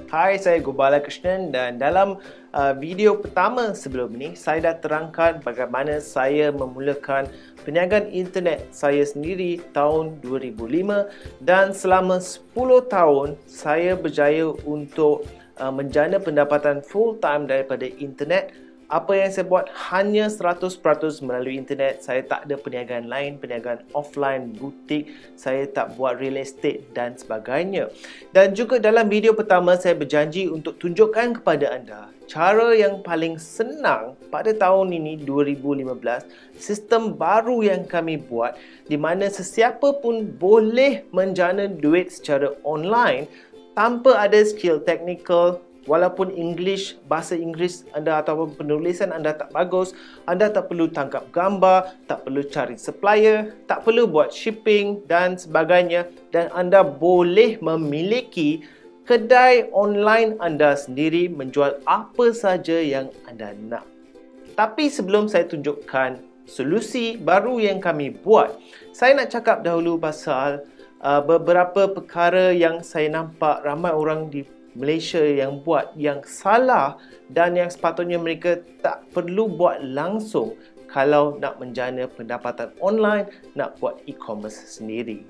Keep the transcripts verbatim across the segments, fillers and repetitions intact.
Hai, saya Gopala Krishnan dan dalam uh, video pertama sebelum ini saya dah terangkan bagaimana saya memulakan perniagaan internet saya sendiri tahun dua ribu lima dan selama sepuluh tahun saya berjaya untuk uh, menjana pendapatan full time daripada internet. Apa yang saya buat hanya seratus peratus melalui internet. Saya tak ada perniagaan lain, perniagaan offline, butik. Saya tak buat real estate dan sebagainya. Dan juga dalam video pertama saya berjanji untuk tunjukkan kepada anda cara yang paling senang pada tahun ini dua ribu lima belas, sistem baru yang kami buat di mana sesiapa pun boleh menjana duit secara online tanpa ada skill technical. Walaupun English, bahasa Inggeris anda ataupun penulisan anda tak bagus, anda tak perlu tangkap gambar, tak perlu cari supplier, tak perlu buat shipping dan sebagainya, dan anda boleh memiliki kedai online anda sendiri menjual apa saja yang anda nak. Tapi sebelum saya tunjukkan solusi baru yang kami buat, saya nak cakap dahulu pasal uh, beberapa perkara yang saya nampak ramai orang di Malaysia yang buat yang salah dan yang sepatutnya mereka tak perlu buat langsung kalau nak menjana pendapatan online, nak buat e-commerce sendiri.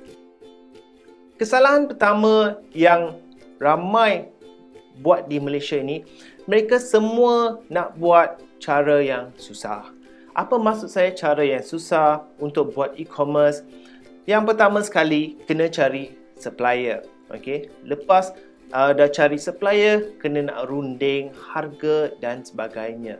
Kesalahan pertama yang ramai buat di Malaysia ini, mereka semua nak buat cara yang susah. Apa maksud saya cara yang susah untuk buat e-commerce? Yang pertama sekali, kena cari supplier. Okay? Lepas Uh, dah cari supplier, kena nak runding harga dan sebagainya.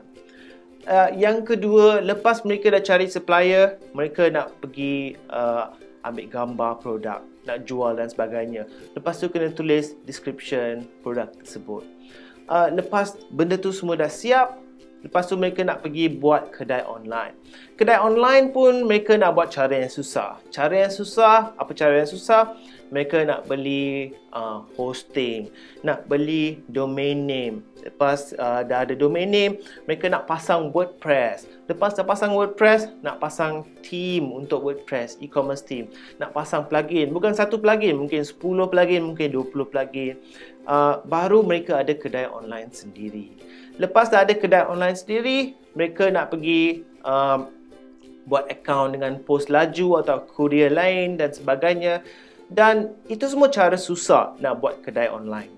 Uh, yang kedua, lepas mereka dah cari supplier, mereka nak pergi uh, ambil gambar produk, nak jual dan sebagainya. Lepas tu kena tulis description produk tersebut. Uh, lepas benda tu semua dah siap, lepas tu mereka nak pergi buat kedai online. Kedai online pun mereka nak buat cara yang susah. Cara yang susah, apa cara yang susah? Mereka nak beli uh, hosting, nak beli domain name. Lepas uh, dah ada domain name, mereka nak pasang WordPress. Lepas dah pasang WordPress, nak pasang theme untuk WordPress, e-commerce theme. Nak pasang plugin, bukan satu plugin, mungkin sepuluh plugin, mungkin dua puluh plugin. Uh, baru mereka ada kedai online sendiri. Lepas dah ada kedai online sendiri, mereka nak pergi um, buat account dengan post laju atau courier lain dan sebagainya. Dan itu semua cara susah nak buat kedai online.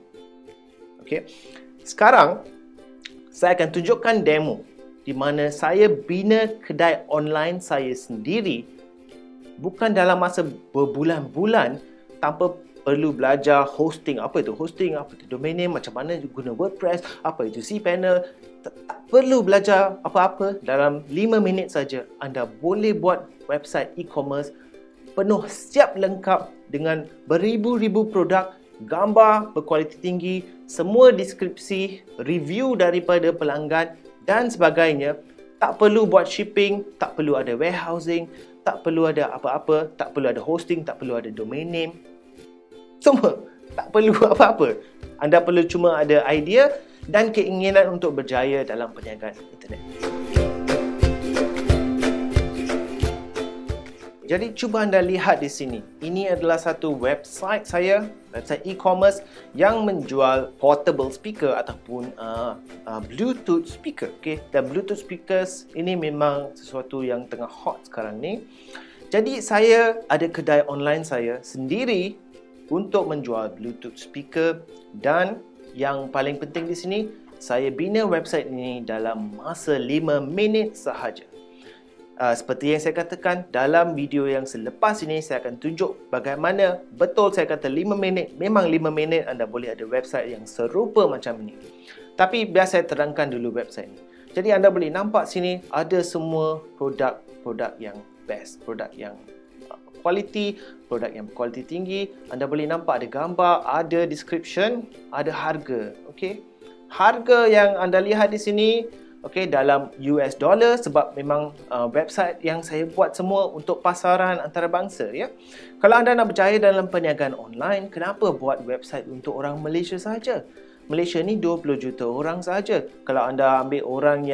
Okay. Sekarang, saya akan tunjukkan demo di mana saya bina kedai online saya sendiri bukan dalam masa berbulan-bulan tanpa perlu belajar hosting. Apa itu hosting, apa itu domain name, macam mana guna WordPress, apa itu cPanel. Tak perlu belajar apa-apa. Dalam lima minit saja anda boleh buat website e-commerce penuh siap lengkap dengan beribu-ribu produk, gambar berkualiti tinggi, semua deskripsi, review daripada pelanggan dan sebagainya. Tak perlu buat shipping, tak perlu ada warehousing, tak perlu ada apa-apa, tak perlu ada hosting, tak perlu ada domain name. Semua tak perlu apa-apa. Anda perlu cuma ada idea dan keinginan untuk berjaya dalam perniagaan internet. Jadi cuba anda lihat di sini. Ini adalah satu website saya, website e-commerce yang menjual portable speaker ataupun uh, uh, Bluetooth speaker. Okay? Dan Bluetooth speakers ini memang sesuatu yang tengah hot sekarang ni. Jadi saya ada kedai online saya sendiri untuk menjual Bluetooth speaker, dan yang paling penting di sini, saya bina website ini dalam masa lima minit sahaja. Uh, seperti yang saya katakan dalam video yang selepas ini, saya akan tunjuk bagaimana betul saya kata lima minit, memang lima minit anda boleh ada website yang serupa macam ini. Tapi biar saya terangkan dulu website ini. Jadi anda boleh nampak sini ada semua produk-produk yang best, produk yang kualiti, produk yang kualiti tinggi. Anda boleh nampak ada gambar, ada description, ada harga. Okey. Harga yang anda lihat di sini okay, dalam U S dollar sebab memang uh, website yang saya buat semua untuk pasaran antarabangsa. Ya. Kalau anda nak berjaya dalam perniagaan online, kenapa buat website untuk orang Malaysia saja? Malaysia ni dua puluh juta orang saja. Kalau anda ambil orang yang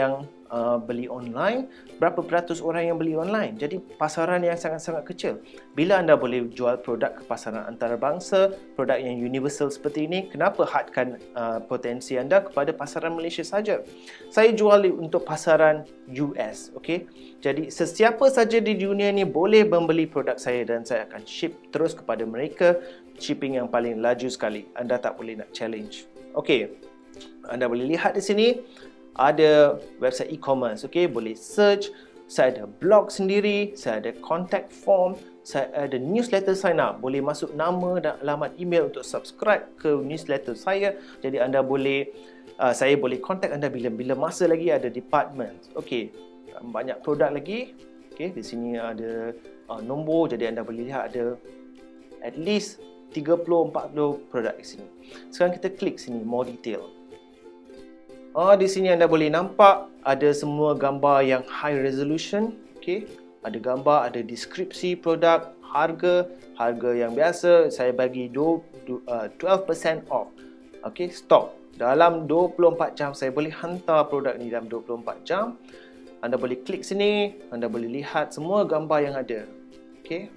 uh, beli online, berapa peratus orang yang beli online. Jadi pasaran yang sangat-sangat kecil. Bila anda boleh jual produk ke pasaran antarabangsa, produk yang universal seperti ini, kenapa hadkan uh, potensi anda kepada pasaran Malaysia saja? Saya jual untuk pasaran U S, okey. Jadi sesiapa saja di dunia ni boleh membeli produk saya dan saya akan ship terus kepada mereka, shipping yang paling laju sekali. Anda tak boleh nak challenge. Okey. Anda boleh lihat di sini ada website e-commerce, okey, boleh search. Saya ada blog sendiri, saya ada contact form, saya ada newsletter sign up. Boleh masuk nama dan alamat email untuk subscribe ke newsletter saya. Jadi anda boleh, uh, saya boleh contact anda bila-bila masa lagi. Ada department, okey, banyak produk lagi. Okey, di sini ada uh, nombor, jadi anda boleh lihat ada at least tiga puluh empat puluh produk di sini. Sekarang kita klik sini more detail. Oh, di sini anda boleh nampak ada semua gambar yang high resolution. Okey, ada gambar, ada deskripsi produk, harga, harga yang biasa saya bagi dua belas peratus off. Okey, stop. Dalam dua puluh empat jam saya boleh hantar produk ni dalam dua puluh empat jam. Anda boleh klik sini, anda boleh lihat semua gambar yang ada. Okey.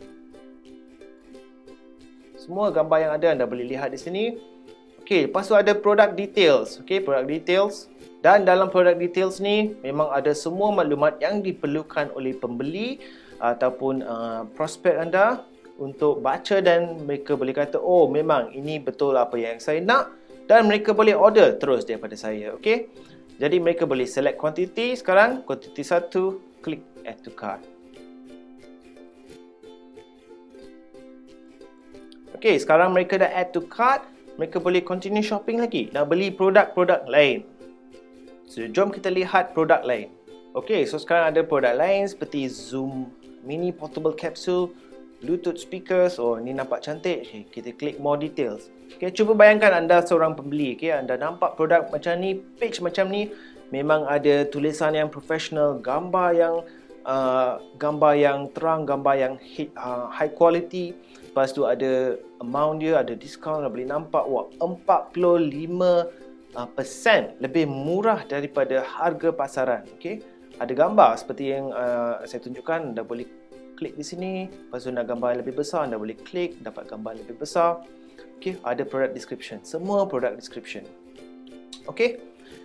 Semua gambar yang ada anda boleh lihat di sini. Okey, lepas tu ada product details. Okey, product details. Dan dalam product details ni memang ada semua maklumat yang diperlukan oleh pembeli ataupun uh, prospek anda untuk baca, dan mereka boleh kata, oh memang ini betul apa yang saya nak, dan mereka boleh order terus daripada saya. Okey. Jadi mereka boleh select quantity. Sekarang quantity satu, klik add to cart. Okey, sekarang mereka dah add to cart. Mereka boleh continue shopping lagi, nak beli produk-produk lain. So, jom kita lihat produk lain. Okey, so sekarang ada produk lain seperti Zoom Mini Portable Capsule, Bluetooth speakers. Oh, ni nampak cantik. Okay, kita klik more details. Okey, cuba bayangkan anda seorang pembeli. Okey, anda nampak produk macam ni, page macam ni, memang ada tulisan yang profesional, gambar yang uh, gambar yang terang, gambar yang hit, uh, high quality. Lepas tu ada amount dia, ada diskaun, anda boleh nampak wah, empat puluh lima persen lebih murah daripada harga pasaran. Okey, ada gambar seperti yang uh, saya tunjukkan. Anda boleh klik di sini. Lepas tu nak gambar yang lebih besar, anda boleh klik, dapat gambar yang lebih besar. Okey, ada product description, semua product description. Okey,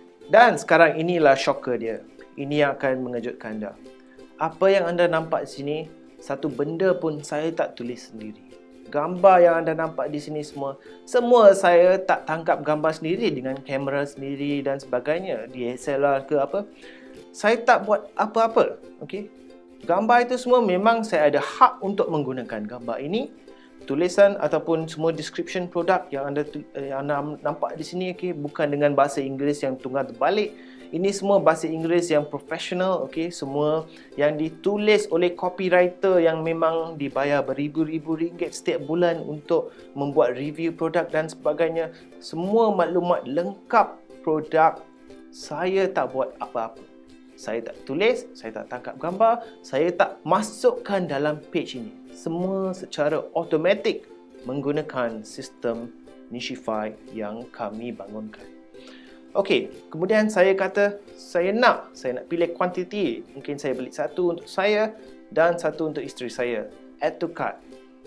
dan sekarang inilah shocker dia. Ini yang akan mengejutkan anda. Apa yang anda nampak di sini, satu benda pun saya tak tulis sendiri. Gambar yang anda nampak di sini semua, semua saya tak tangkap gambar sendiri dengan kamera sendiri dan sebagainya, D S L R ke apa. Saya tak buat apa-apa. Okey. Gambar itu semua memang saya ada hak untuk menggunakan gambar ini. Tulisan ataupun semua description produk yang anda yang anda nampak di sini, okey, bukan dengan bahasa Inggeris yang tunggal terbalik. Ini semua bahasa Inggeris yang profesional, okey, semua yang ditulis oleh copywriter yang memang dibayar beribu-ribu ringgit setiap bulan untuk membuat review produk dan sebagainya. Semua maklumat lengkap produk. Saya tak buat apa-apa. Saya tak tulis, saya tak tangkap gambar, saya tak masukkan dalam page ini. Semua secara automatik menggunakan sistem Nishify yang kami bangunkan. Okey, kemudian saya kata saya nak, saya nak pilih kuantiti. Mungkin saya beli satu untuk saya dan satu untuk isteri saya. Add to cart.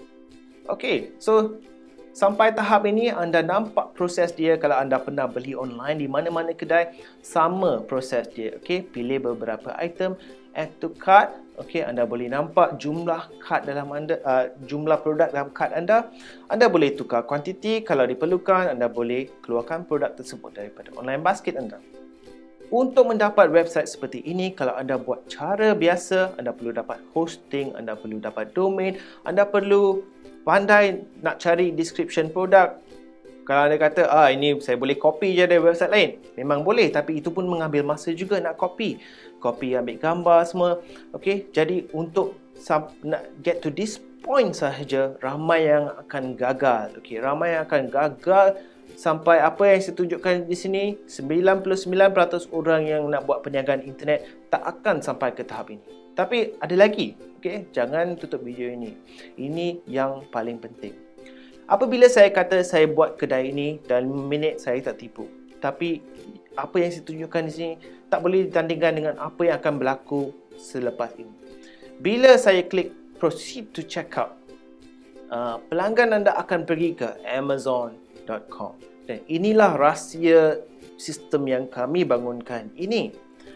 Okey, so sampai tahap ini anda nampak proses dia. Kalau anda pernah beli online di mana-mana kedai, sama proses dia. Okey, pilih beberapa item, add to cart. Okey, anda boleh nampak jumlah cart dalam anda, uh, jumlah produk dalam cart anda. Anda boleh tukar kuantiti kalau diperlukan. Anda boleh keluarkan produk tersebut daripada online basket anda. Untuk mendapat website seperti ini, kalau anda buat cara biasa, anda perlu dapat hosting, anda perlu dapat domain, anda perlu pandai nak cari description produk. Kalau anda kata, ah ini saya boleh copy je dari website lain, memang boleh, tapi itu pun mengambil masa juga nak copy. Copy, ambil gambar semua. Okey, jadi untuk nak get to this point sahaja, ramai yang akan gagal. Okey, ramai yang akan gagal sampai apa yang saya tunjukkan di sini, sembilan puluh sembilan peratus orang yang nak buat perniagaan internet tak akan sampai ke tahap ini. Tapi ada lagi. Okey, jangan tutup video ini. Ini yang paling penting. Apabila saya kata saya buat kedai ini dalam minit, saya tak tipu. Tapi apa yang saya tunjukkan di sini tak boleh ditandingkan dengan apa yang akan berlaku selepas ini. Bila saya klik proceed to checkout, uh, pelanggan anda akan pergi ke amazon dot com. Dan inilah rahsia sistem yang kami bangunkan ini.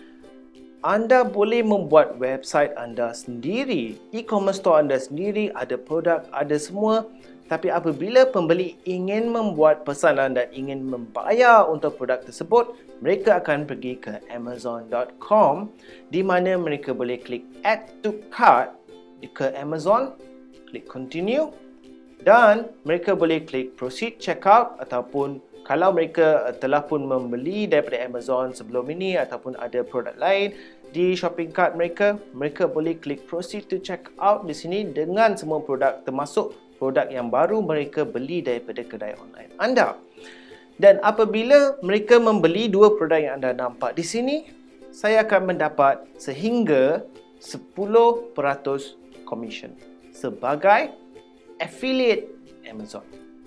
Anda boleh membuat website anda sendiri, e-commerce store anda sendiri, ada produk, ada semua. Tapi apabila pembeli ingin membuat pesanan dan ingin membayar untuk produk tersebut, mereka akan pergi ke amazon dot com di mana mereka boleh klik add to cart ke Amazon, klik continue dan mereka boleh klik proceed checkout ataupun kalau mereka telah pun membeli daripada Amazon sebelum ini ataupun ada produk lain di shopping cart mereka, mereka boleh klik proceed to check out di sini dengan semua produk termasuk produk yang baru mereka beli daripada kedai online anda. Dan apabila mereka membeli dua produk yang anda nampak di sini, saya akan mendapat sehingga sepuluh peratus commission sebagai affiliate Amazon.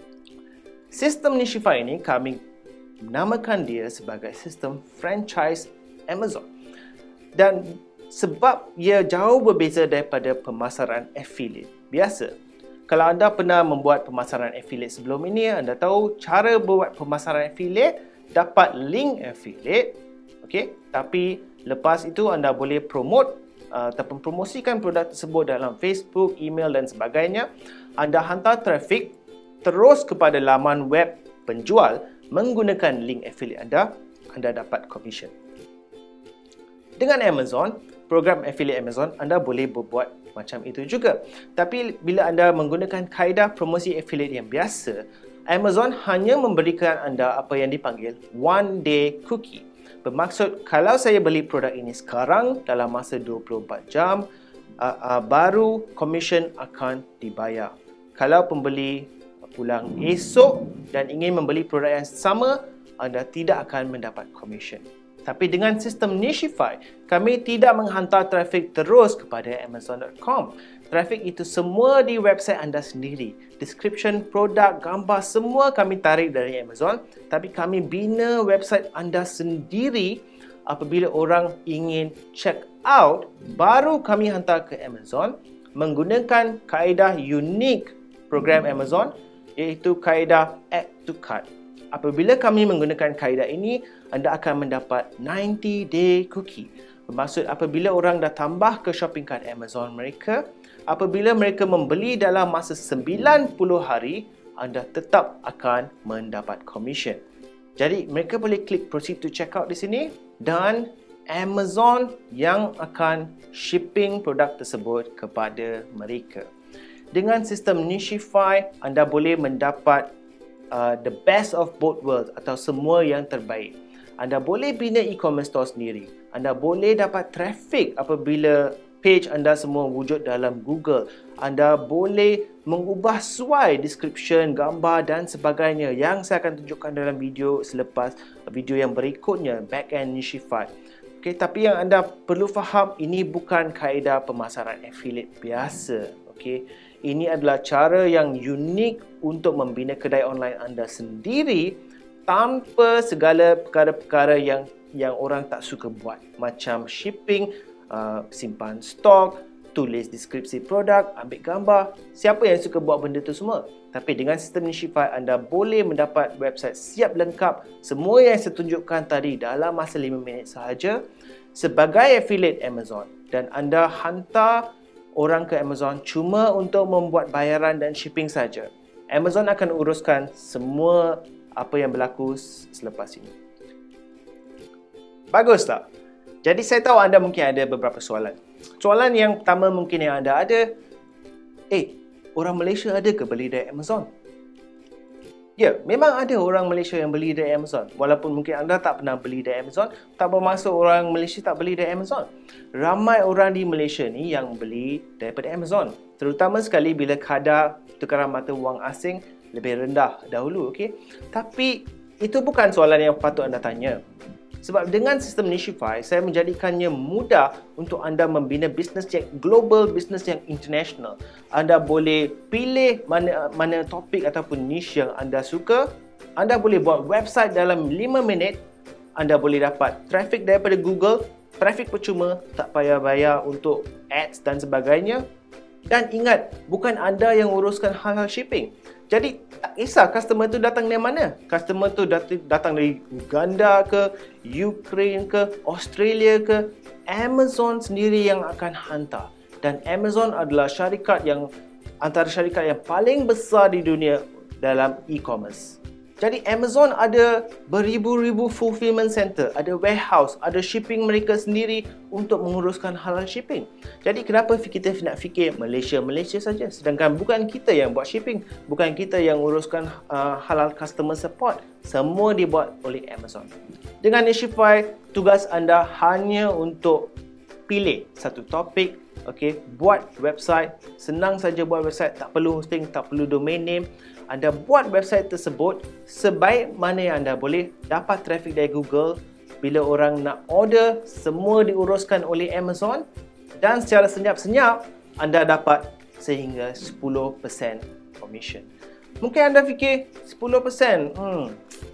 Sistem Nishify ini kami namakan dia sebagai sistem franchise Amazon. Dan sebab ia jauh berbeza daripada pemasaran affiliate biasa. Kalau anda pernah membuat pemasaran affiliate sebelum ini, anda tahu cara buat pemasaran affiliate, dapat link affiliate, okey, tapi lepas itu anda boleh promote uh, ataupun promosikan produk tersebut dalam Facebook, email dan sebagainya. Anda hantar trafik terus kepada laman web penjual menggunakan link affiliate anda, anda dapat commission. Dengan Amazon, program affiliate Amazon, anda boleh berbuat macam itu juga. Tapi bila anda menggunakan kaedah promosi affiliate yang biasa, Amazon hanya memberikan anda apa yang dipanggil one day cookie. Bermaksud kalau saya beli produk ini sekarang dalam masa dua puluh empat jam, uh, uh, baru commission akan dibayar. Kalau pembeli pulang esok dan ingin membeli produk yang sama, anda tidak akan mendapat commission. Tapi dengan sistem Nishify, kami tidak menghantar trafik terus kepada amazon dot com. Trafik itu semua di website anda sendiri. Description, produk, gambar, semua kami tarik dari Amazon. Tapi kami bina website anda sendiri. Apabila orang ingin check out, baru kami hantar ke Amazon menggunakan kaedah unik program Amazon, iaitu kaedah add to cart. Apabila kami menggunakan kaedah ini, anda akan mendapat ninety day cookie. Bermaksud apabila orang dah tambah ke shopping cart Amazon mereka, apabila mereka membeli dalam masa sembilan puluh hari, anda tetap akan mendapat commission. Jadi mereka boleh klik proceed to checkout di sini dan Amazon yang akan shipping produk tersebut kepada mereka. Dengan sistem Nishify, anda boleh mendapat Uh, the best of both worlds atau semua yang terbaik. Anda boleh bina e-commerce store sendiri. Anda boleh dapat traffic apabila page anda semua wujud dalam Google. Anda boleh mengubah suai description, gambar dan sebagainya yang saya akan tunjukkan dalam video selepas video yang berikutnya, backend Nishify. Okay, tapi yang anda perlu faham, ini bukan kaedah pemasaran affiliate biasa. Okay. Ini adalah cara yang unik untuk membina kedai online anda sendiri tanpa segala perkara-perkara yang yang orang tak suka buat, macam shipping, uh, simpan stok, tulis deskripsi produk, ambil gambar. Siapa yang suka buat benda tu semua? Tapi dengan sistem Nishify, anda boleh mendapat website siap lengkap, semua yang saya tunjukkan tadi dalam masa lima minit sahaja sebagai affiliate Amazon, dan anda hantar orang ke Amazon cuma untuk membuat bayaran dan shipping saja. Amazon akan uruskan semua apa yang berlaku selepas ini. Bagus tak? Jadi saya tahu anda mungkin ada beberapa soalan. Soalan yang pertama mungkin yang anda ada, eh, orang Malaysia ada ke beli dari Amazon? Ya, memang ada orang Malaysia yang beli dari Amazon. Walaupun mungkin anda tak pernah beli dari Amazon, tak bermaksud orang Malaysia tak beli dari Amazon. Ramai orang di Malaysia ni yang beli daripada Amazon. Terutama sekali bila kadar tukaran mata wang asing lebih rendah dahulu, okey. Tapi itu bukan soalan yang patut anda tanya. Sebab dengan sistem Nishify, saya menjadikannya mudah untuk anda membina bisnes yang global, bisnes yang international. Anda boleh pilih mana mana topik ataupun niche yang anda suka. Anda boleh buat website dalam lima minit. anda boleh dapat traffic daripada Google, traffic percuma, tak payah bayar untuk ads dan sebagainya. Dan ingat, bukan anda yang uruskan hal-hal shipping. Jadi tak kisah customer tu datang dari mana. Customer tu dat- datang dari Uganda ke, Ukraine ke, Australia ke, Amazon sendiri yang akan hantar. Dan Amazon adalah syarikat yang antara syarikat yang paling besar di dunia dalam e-commerce. Jadi Amazon ada beribu-ribu fulfillment center, ada warehouse, ada shipping mereka sendiri untuk menguruskan halal shipping. Jadi kenapa kita nak fikir Malaysia, Malaysia saja, sedangkan bukan kita yang buat shipping, bukan kita yang uruskan uh, halal customer support, semua dibuat oleh Amazon. Dengan Nishify, tugas anda hanya untuk pilih satu topik, okey, buat website, senang saja buat website, tak perlu hosting, tak perlu domain name. Anda buat website tersebut sebaik mana yang anda boleh, dapat traffic dari Google. Bila orang nak order, semua diuruskan oleh Amazon dan secara senyap-senyap anda dapat sehingga sepuluh peratus commission. Mungkin anda fikir sepuluh peratus, hmm,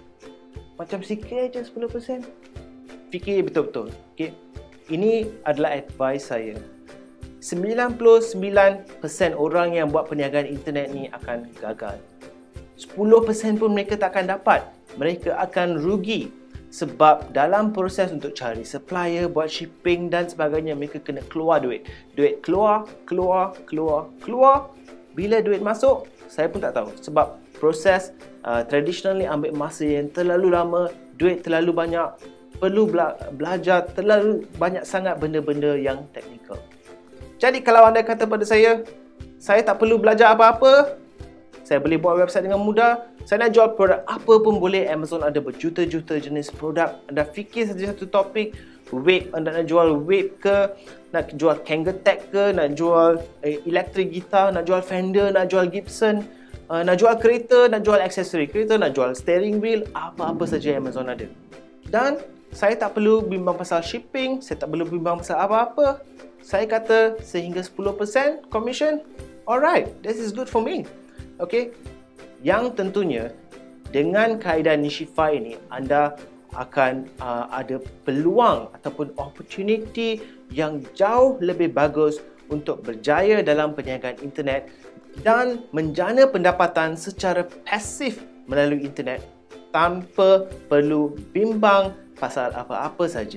macam sikit aja sepuluh peratus. Fikir betul-betul. Okay. Ini adalah advice saya. sembilan puluh sembilan peratus orang yang buat perniagaan internet ni akan gagal. sepuluh peratus pun mereka tak akan dapat. Mereka akan rugi sebab dalam proses untuk cari supplier, buat shipping dan sebagainya, mereka kena keluar duit. Duit keluar, keluar, keluar, keluar. Bila duit masuk, saya pun tak tahu. Sebab proses uh, tradisional ni ambil masa yang terlalu lama, duit terlalu banyak, perlu bela- belajar terlalu banyak sangat benda-benda yang teknikal. Jadi kalau anda kata pada saya, saya tak perlu belajar apa-apa, saya boleh buat website dengan mudah, saya nak jual produk apa pun boleh. Amazon ada berjuta-juta jenis produk. Anda fikir saja satu topik, vape, anda nak jual vape ke, nak jual Kangatech ke, nak jual eh, elektrik gitar, nak jual Fender, nak jual Gibson, uh, nak jual kereta, nak jual aksesori kereta, nak jual steering wheel, apa-apa saja Amazon ada. Dan saya tak perlu bimbang pasal shipping, saya tak perlu bimbang pasal apa-apa. Saya kata sehingga sepuluh peratus commission, alright, this is good for me. Okay, yang tentunya dengan kaedah Nishify ini, anda akan uh, ada peluang ataupun opportunity yang jauh lebih bagus untuk berjaya dalam perniagaan internet dan menjana pendapatan secara pasif melalui internet tanpa perlu bimbang pasal apa-apa saja.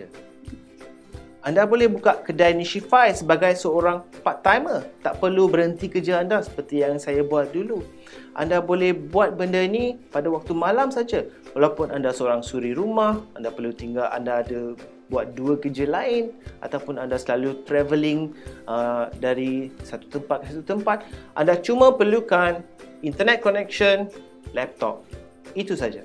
Anda boleh buka kedai Nishify sebagai seorang part-timer. Tak perlu berhenti kerja anda seperti yang saya buat dulu. Anda boleh buat benda ni pada waktu malam saja. Walaupun anda seorang suri rumah, anda perlu tinggal, anda ada buat dua kerja lain, ataupun anda selalu travelling uh, dari satu tempat ke satu tempat, anda cuma perlukan internet connection, laptop. Itu saja.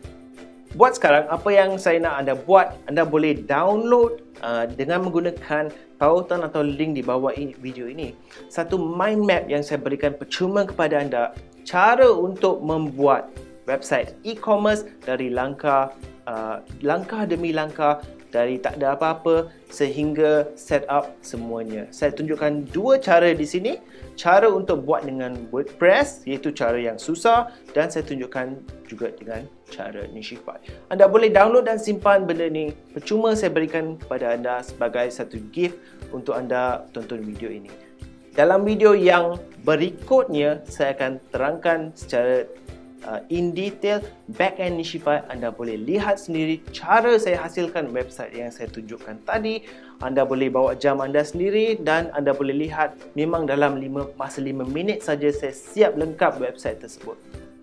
Buat sekarang, apa yang saya nak anda buat, anda boleh download uh, dengan menggunakan tautan atau link di bawah ini, video ini, satu mind map yang saya berikan percuma kepada anda, cara untuk membuat website e-commerce dari langkah uh, langkah demi langkah, dari tak ada apa-apa sehingga set up semuanya. Saya tunjukkan dua cara di sini. Cara untuk buat dengan WordPress, iaitu cara yang susah, dan saya tunjukkan juga dengan cara Nishify. Anda boleh download dan simpan benda ni. Percuma saya berikan kepada anda sebagai satu gift untuk anda tonton video ini. Dalam video yang berikutnya, saya akan terangkan secara uh, in detail backend Nishify. Anda boleh lihat sendiri cara saya hasilkan website yang saya tunjukkan tadi. Anda boleh bawa jam anda sendiri dan anda boleh lihat memang dalam lima, masa lima minit saja saya siap lengkap website tersebut.